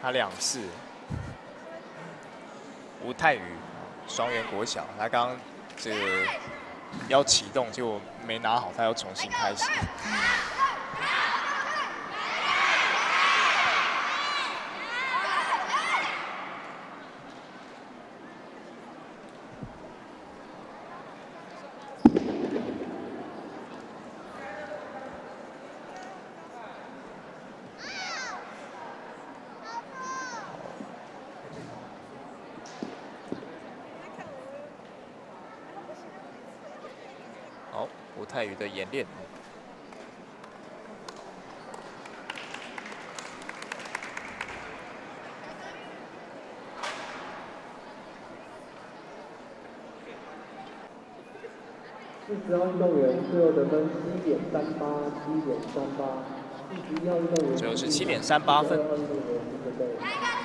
他2次。吴泰宇，双园国小，他刚刚这个要启动就没拿好，他要重新开始。好，吴泰宇的演练。 40号运动员最后得分7.38，7.38。41号运动员最后是7.38分。